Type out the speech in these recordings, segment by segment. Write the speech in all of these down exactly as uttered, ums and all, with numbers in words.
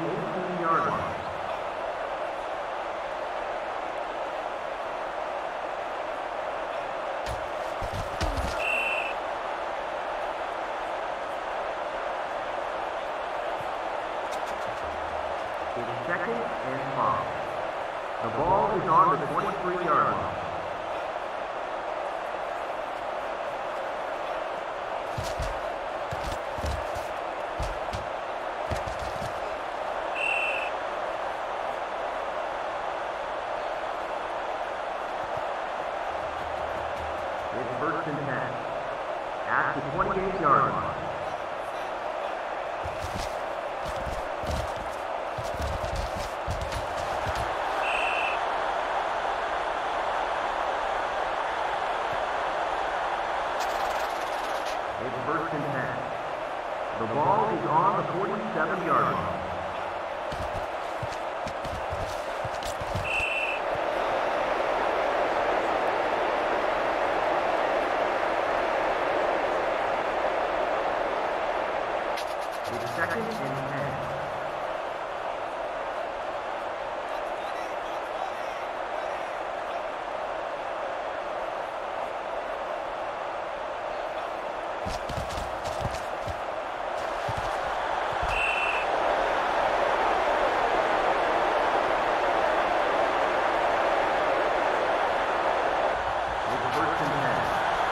eighteen-yard line. It's second and five. The ball is on the twenty-three-yard line. It's first and ten. At the twenty-eight-yard line. It's first and ten. The ball is on the forty-seven-yard line. It's second and ten. It's first and ten.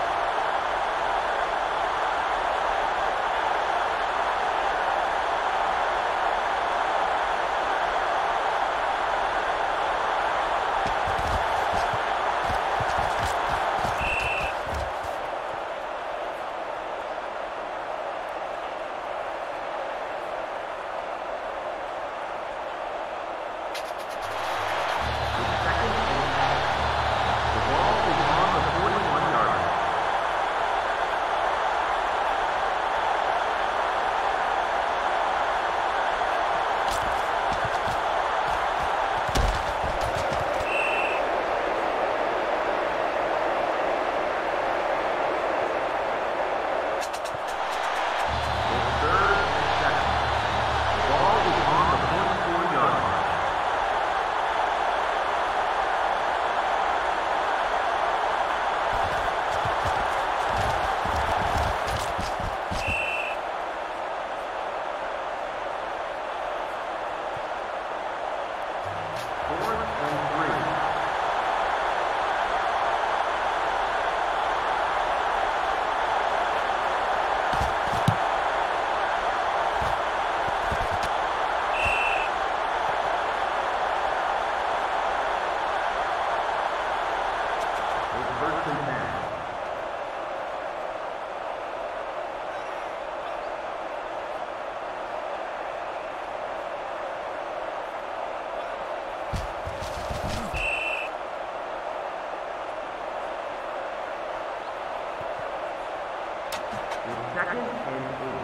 Second and eight.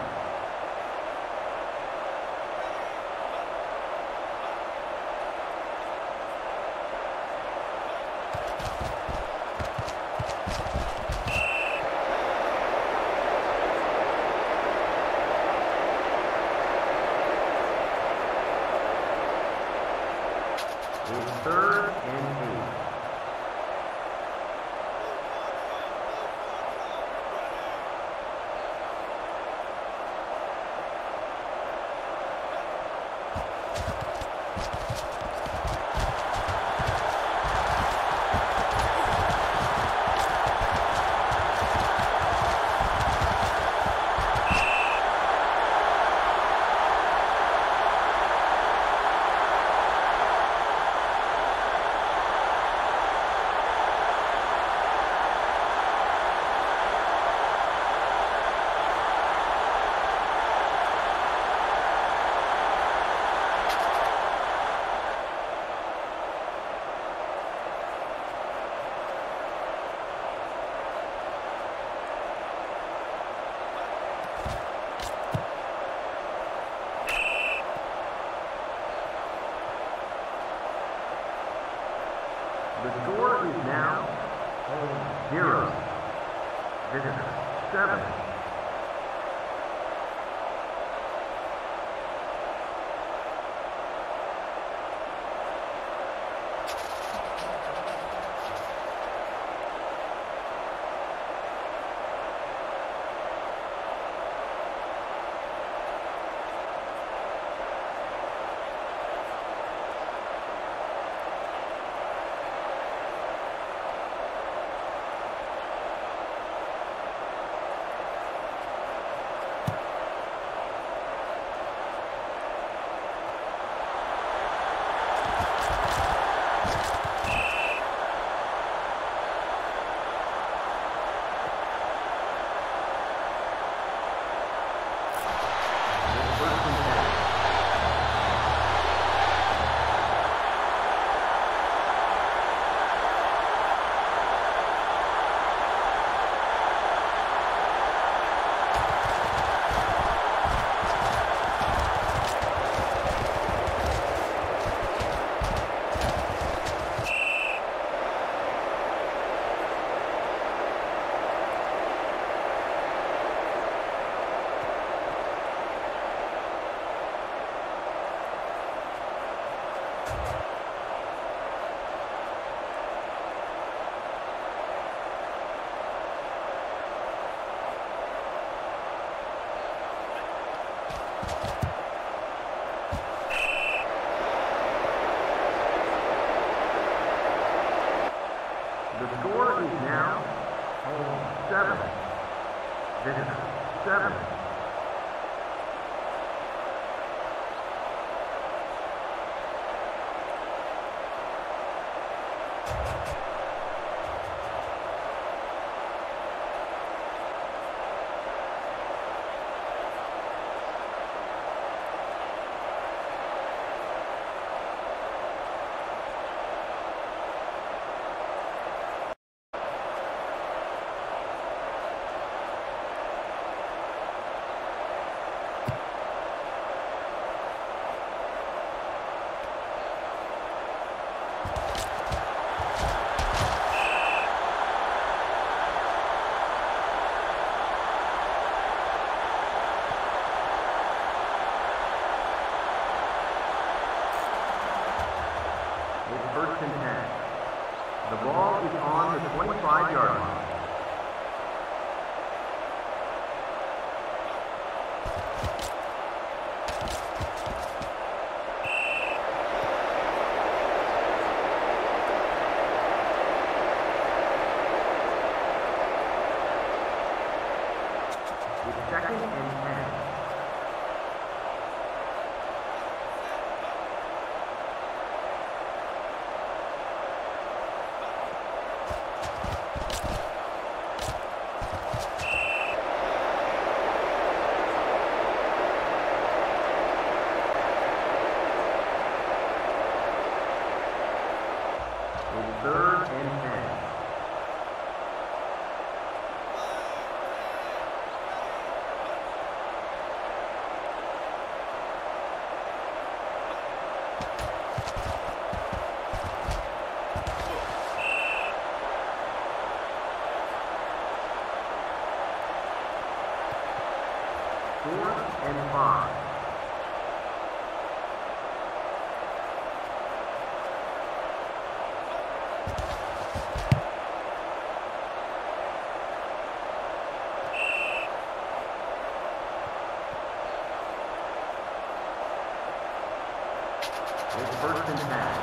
It's third and eight. The score is now home zero, visitor seven. The score is now home seven, visitors seven. First and ten. The ball is on the twenty-five yard line. It's second and ten. Third and ten. Fourth and five. It's first and ten.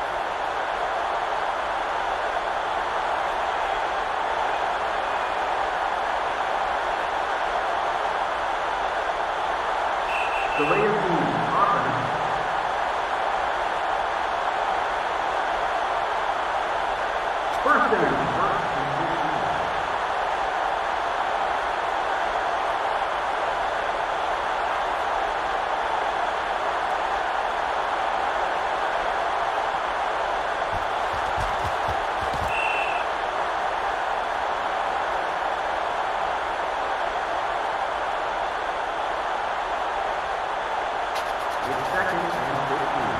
Delay of game, offense. First down, first and fifteen. Second and fifteen.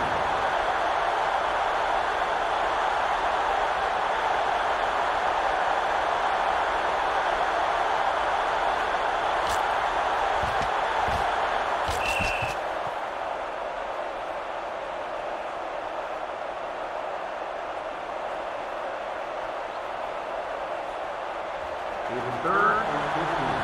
It's third and fifteen.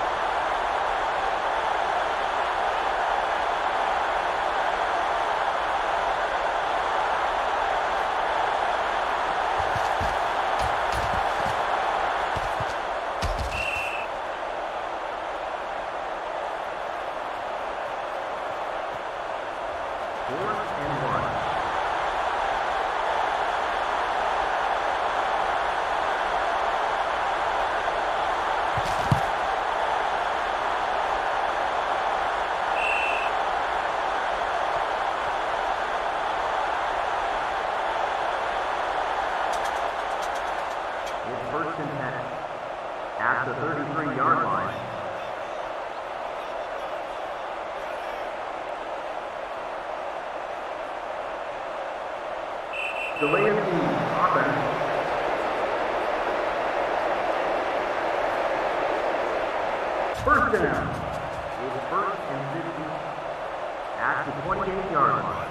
Fourth and one. It's first and ten. At the thirty-three yard line. Delay of game, offense. First down. It's first and fifty at the twenty-eight yard line.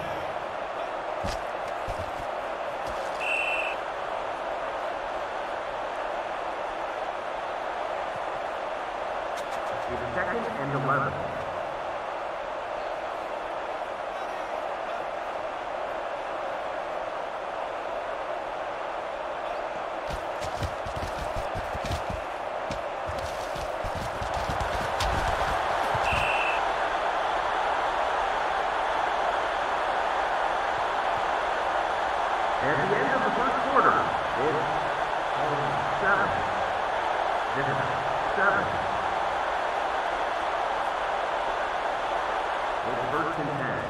It's second and eleven. It's home seven. Visitor seven. It's first and ten.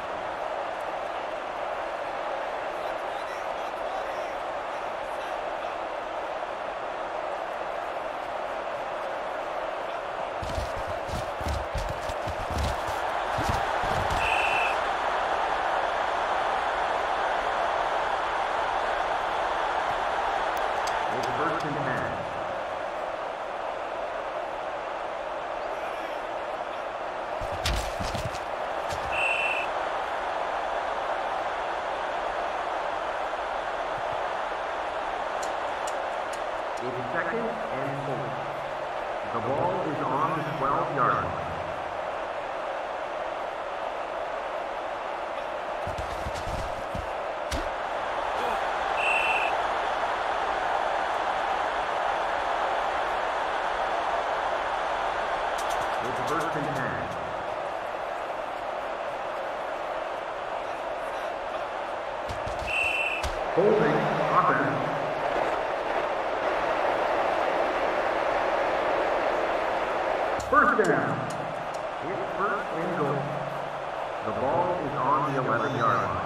First and ten. It's second and four. The ball is on the twelve-yard line. First and ten. Holding offense. First down. It's first and goal. The ball is on the eleven-yard line.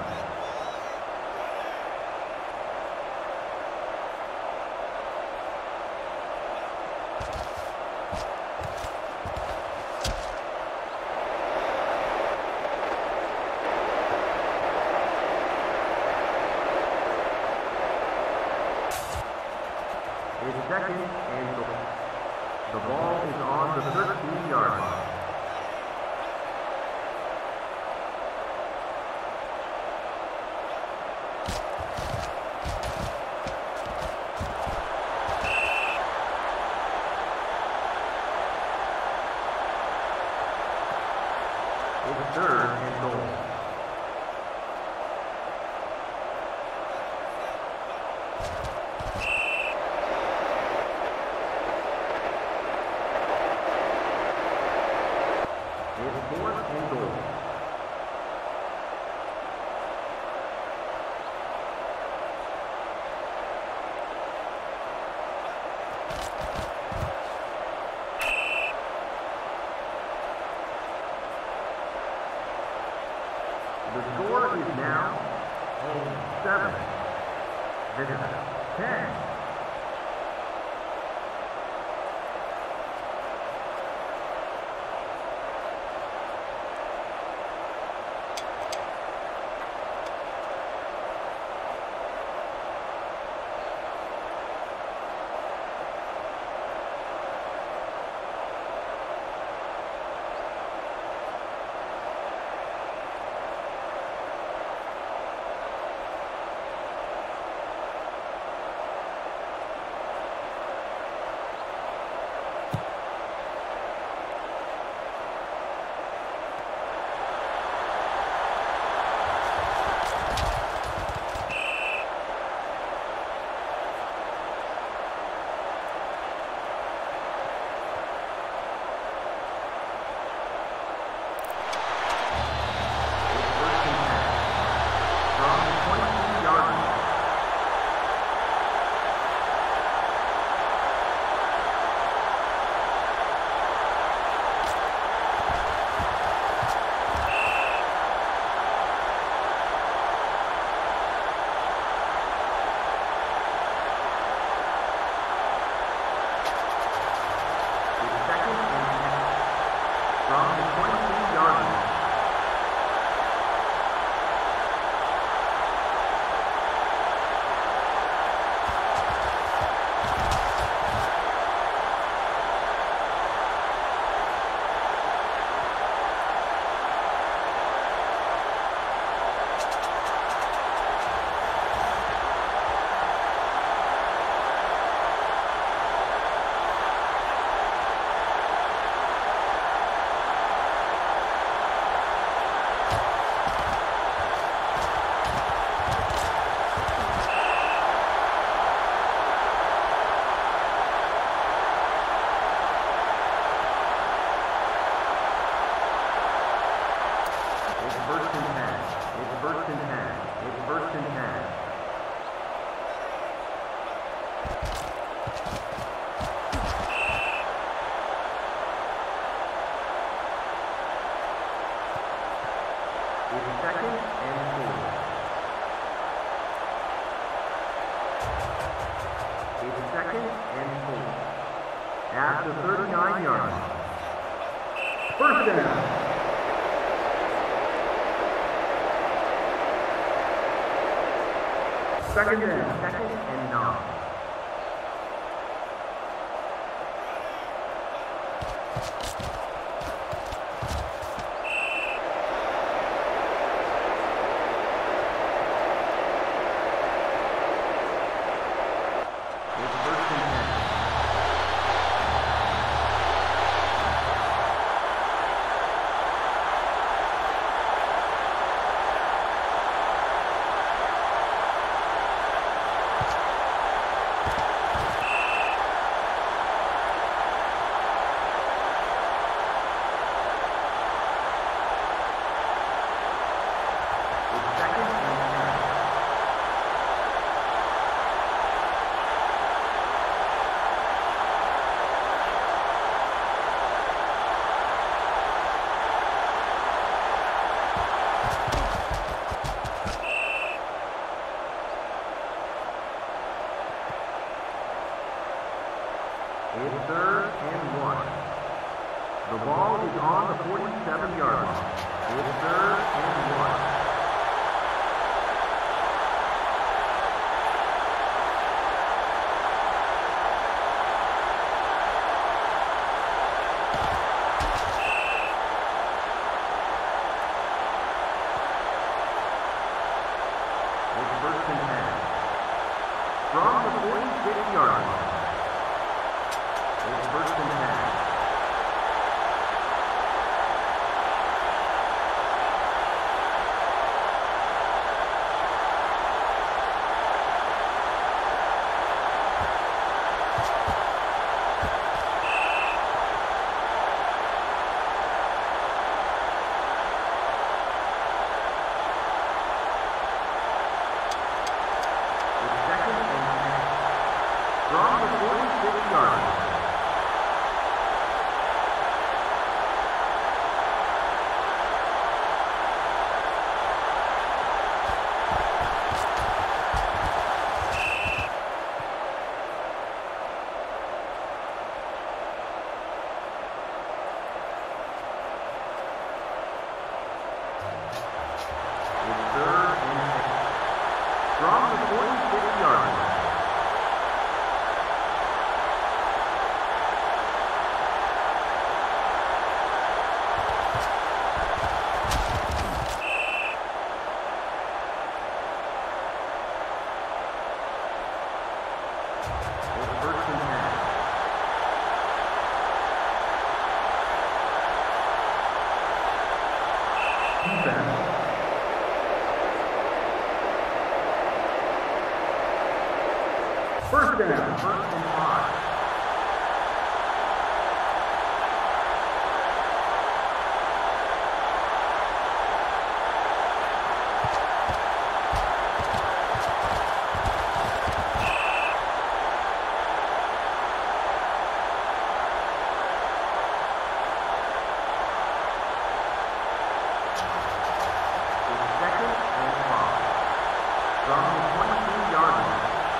It's second and goal. The ball is on the thirteen-yard line. It's third and goal. It's fourth and goal. The score is now home seven, visitor ten. It's second and four. At the thirty-nine yard line. First down. Second down. Second and nine. It's third and one. The ball is on the forty-seven yard line. It's third and one. It's first and ten. From the forty-six yard line. It's first and ten. It's second and ten. From the forty-six yard line. From the forty-six yard line. It's first and ten. Defense. First down, first and five. It's second and five. From the twenty-two yard line.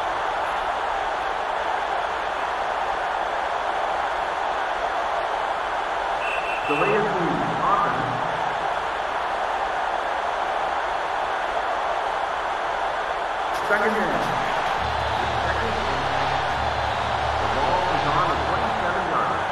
Delay of game, offense. Second down. Second and ten. The ball is on the twenty-seven yard line.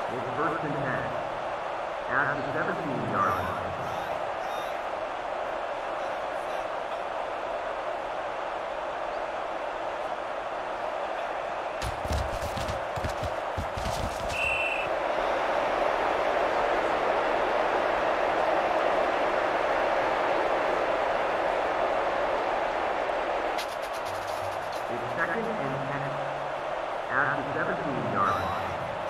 It's first and ten. At the seventeen-yard line. It's second and ten. At the seventeen-yard line.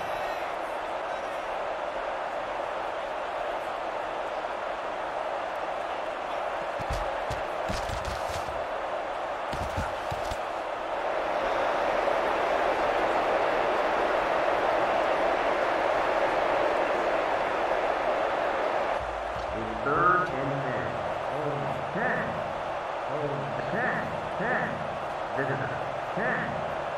It's third and ten. Home ten. Home ten. ten. Visitor ten.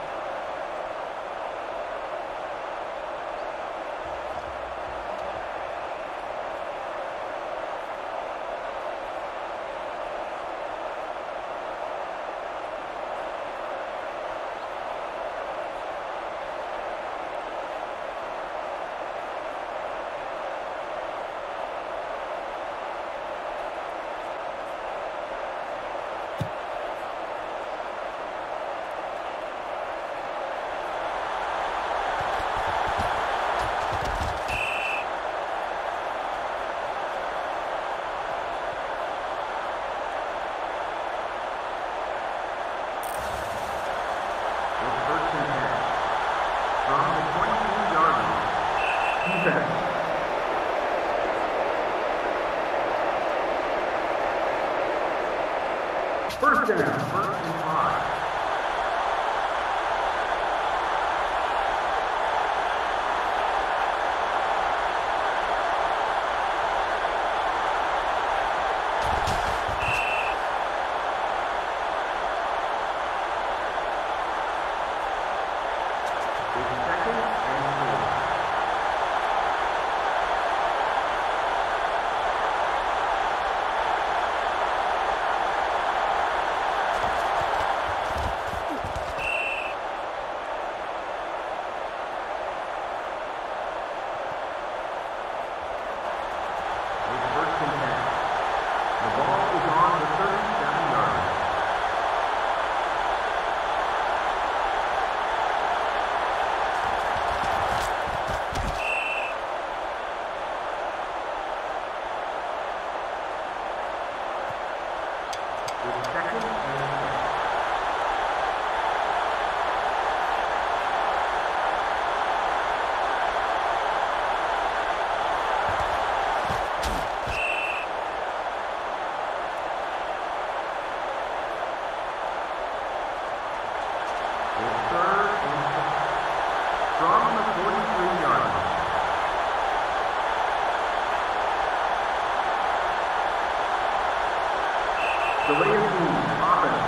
First down, first and five. It's second and four. From the forty-three-yard line. Delay of game, offense.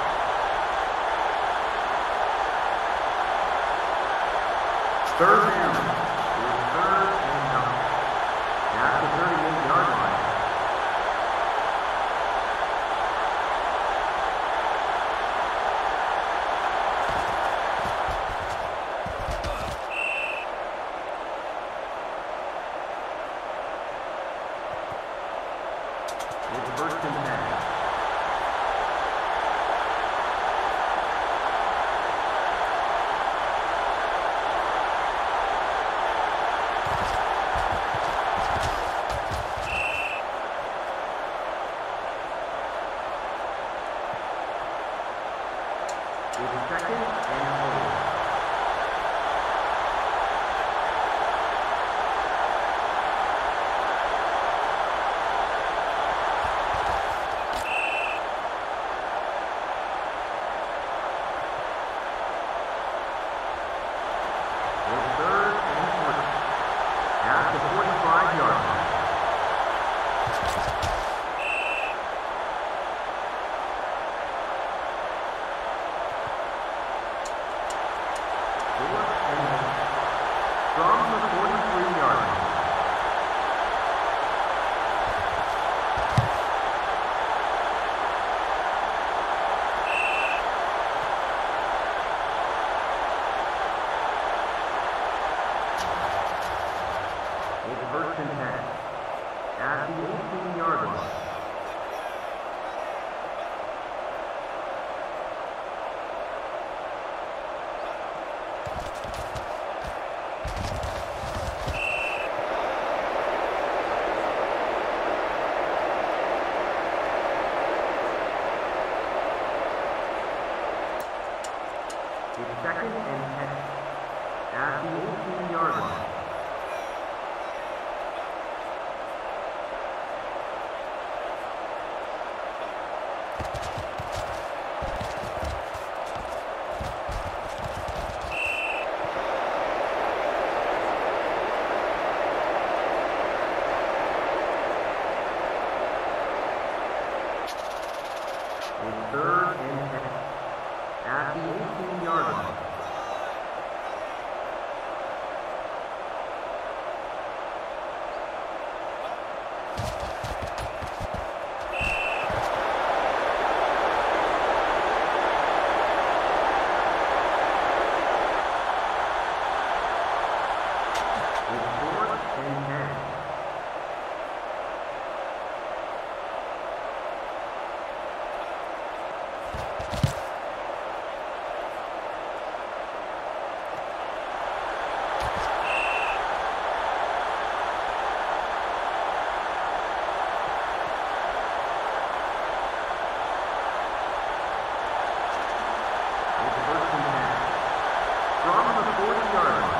Third down. It's third and nine. At the thirty-eight-yard line. It's first and ten. It's second and four. It's third and twenty. At the forty-five-yard line. at the eighteen-yard line. It's second and ten at the eighteen-yard line. It's third and ten at the eighteen-yard line. It's fourth and ten. From the forty-yard line.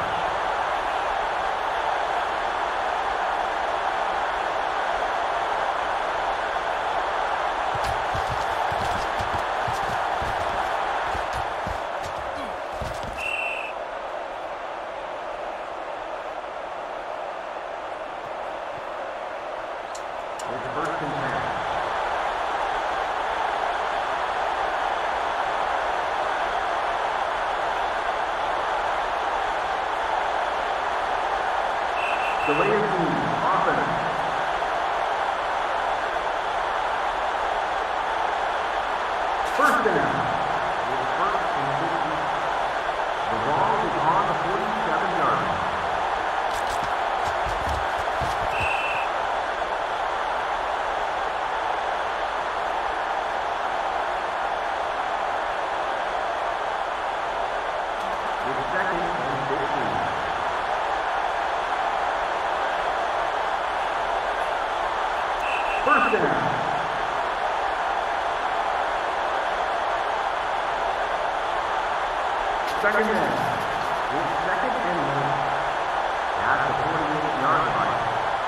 It's first and ten. Delay of game, offense. First down. It's first and fifty. The ball is on the forty-seven-yard line. It's second and fifteen. First down. Second down. It's second and one. At the forty-eight-yard line.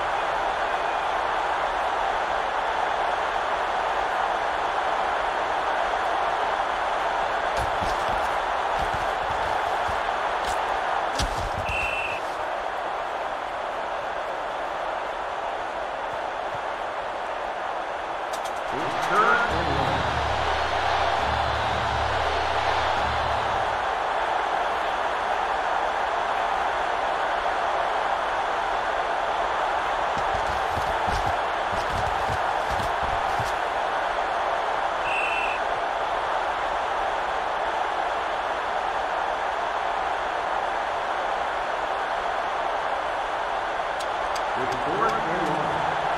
It's third and long. It's fourth and long.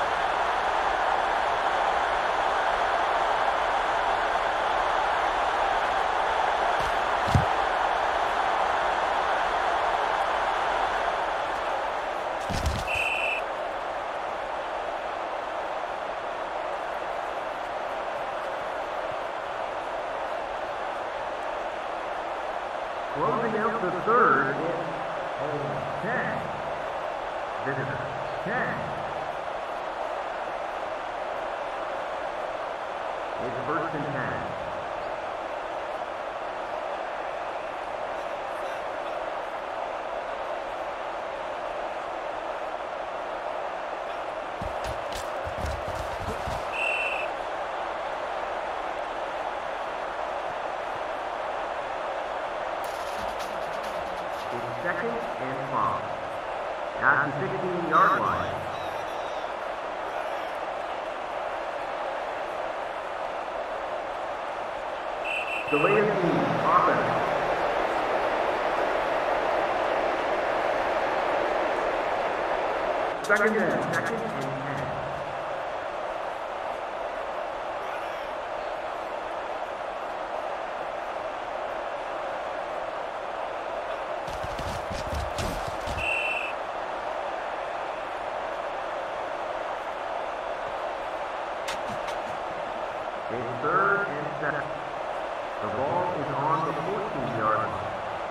Closing out the third, it's ten. Visitor, ten. It's first and ten. It's second and five. At the sixteen-yard line. Delay of game, offense. Second down, second and ten. third and seven. The ball is on the fourteen-yard line.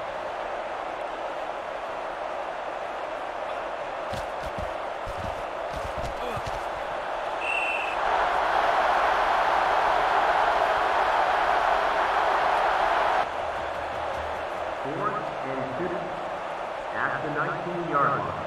Fourth and two at the nineteen-yard line.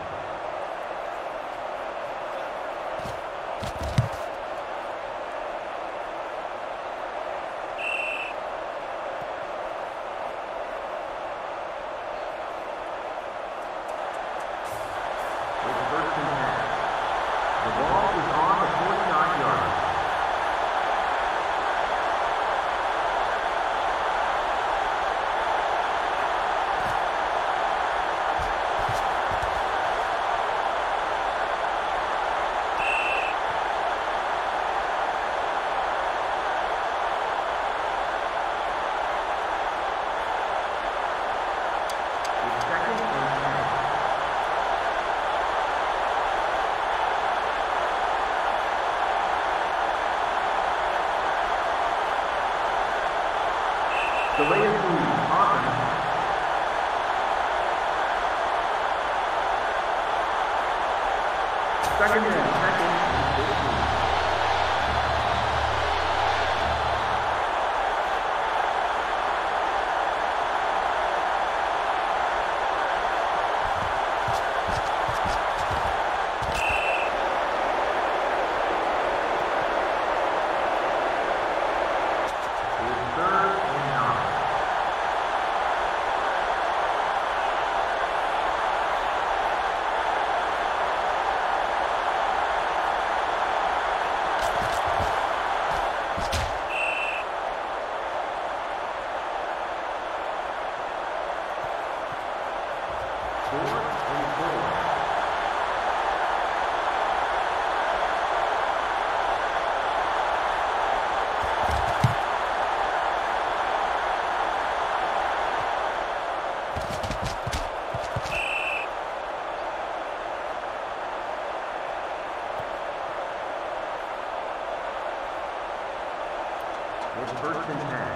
Delay of move, offense. Second and second and fifteen. It's first and ten.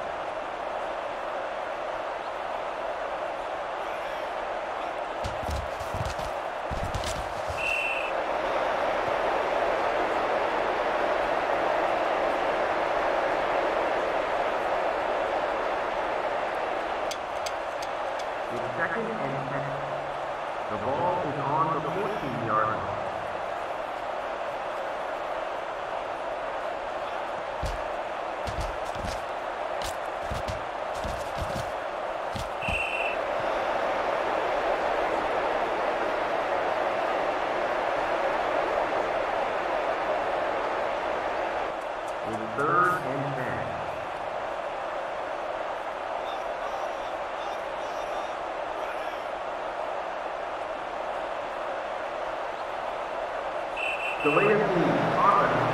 It's second and ten. The ball is on the fourteen-yard line. It's third and ten. Delay of move, offense.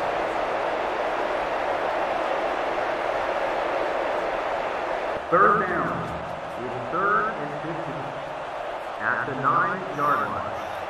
Third down. It's third and fifteen at the nine-yard line.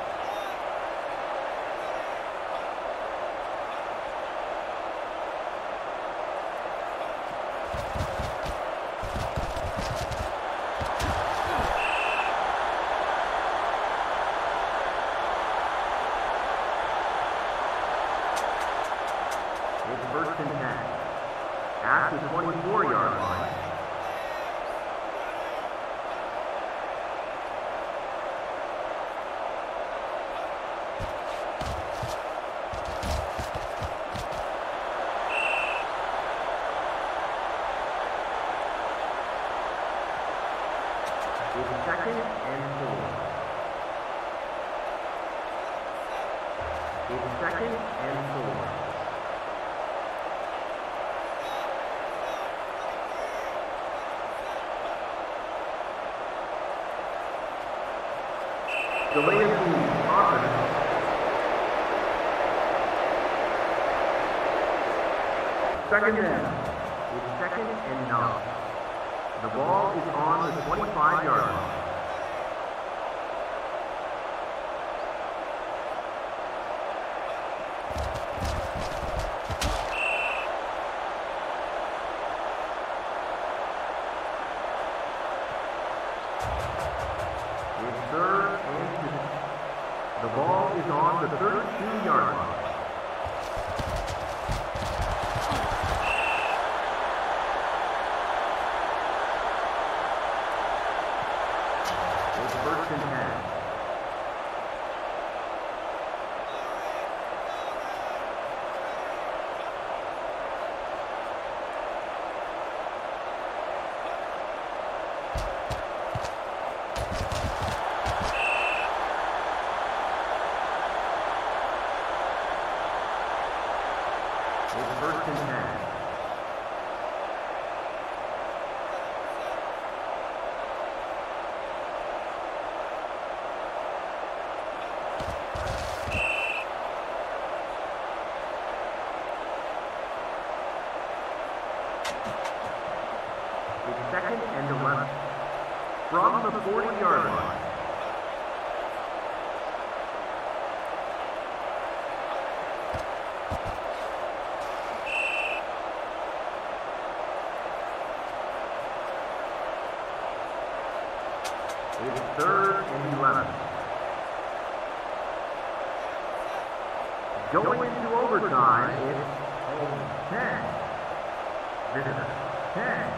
It's first and ten at the twenty-four-yard line. It's second and four. It's second and four. Delay of move, offense. Second down. It's second and nine. The ball is on the twenty-five-yard line. It's third and two. The ball is on the thirty-two yard line. It's first and ten. It's first and ten. It's second and eleven. From the forty yard line. It's third and eleven. Going into overtime, it's home ten. Visitor ten.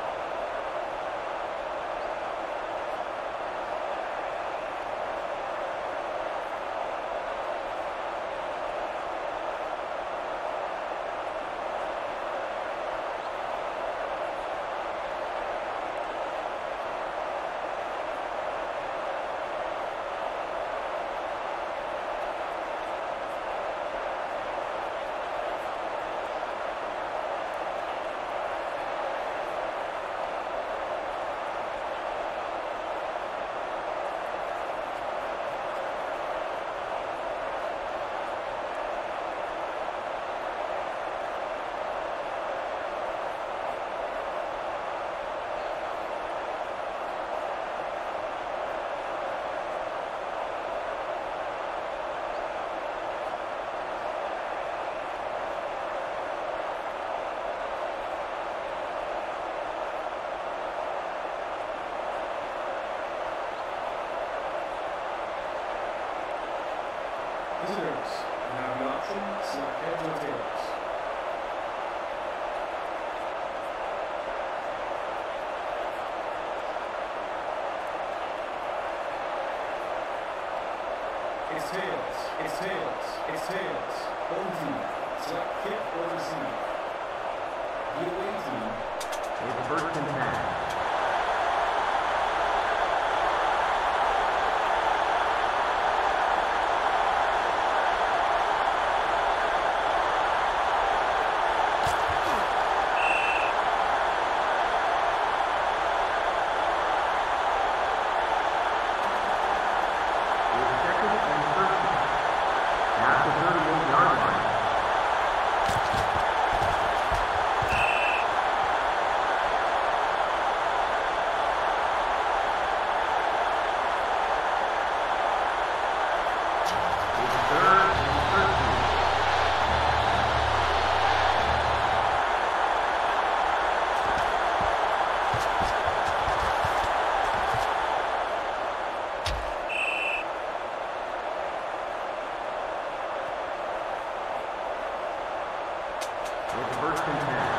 Visitors, you have the option, select heads or tails. It's tails, it's tails, it's tails. Home team, select kick or receive. The away team. It's first and ten. It's first and ten.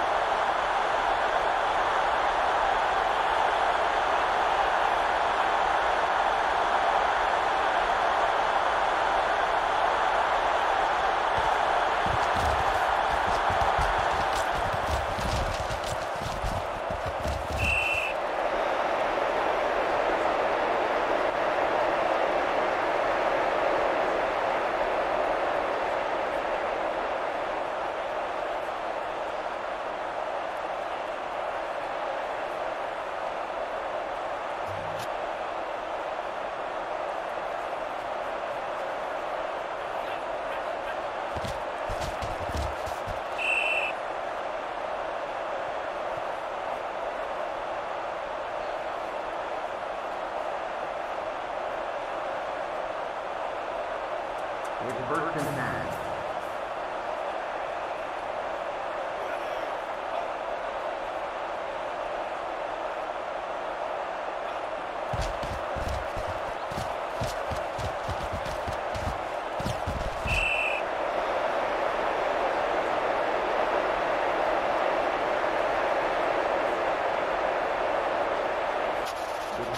It's first and ten.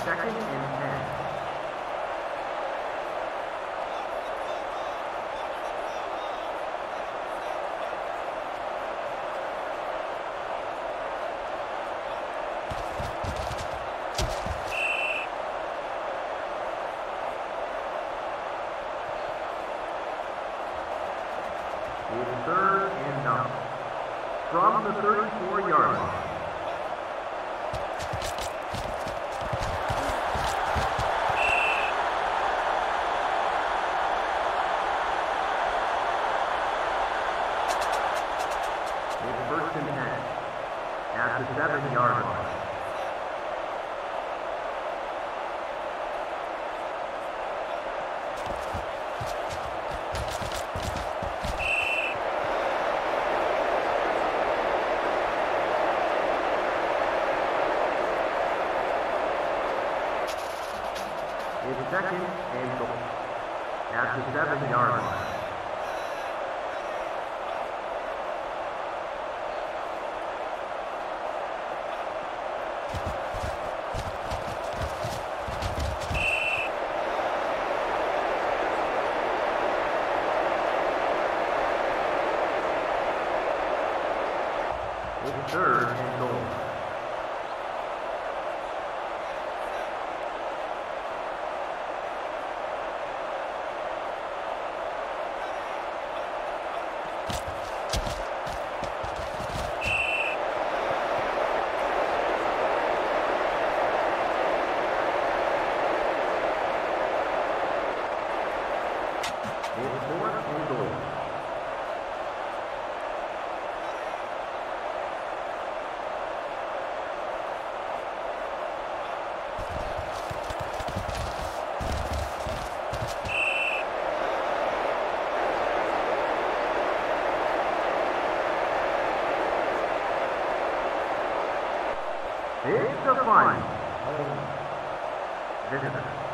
second and ten. It's third and nine. From the thirty-four yard line. It's first and ten. At the seven yard line. It's second and goal. At the seven yard line. It's third and goal. It's fourth and goal. It's the final. Visitors.